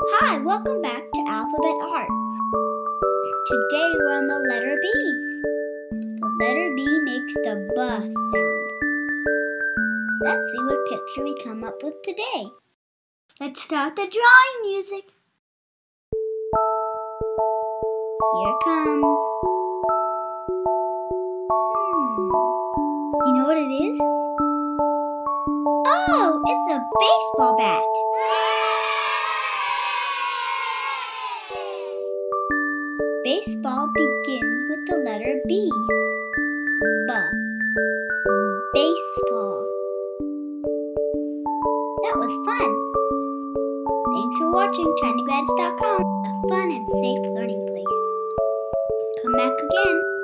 Hi, welcome back to Alphabet Art. Today we're on the letter B. The letter B makes the B sound. Let's see what picture we come up with today. Let's start the drawing music. Here it comes. You know what it is? Oh, it's a baseball bat. Baseball begins with the letter B. B. Baseball. That was fun. Thanks for watching TinyGrads.com, a fun and safe learning place. Come back again.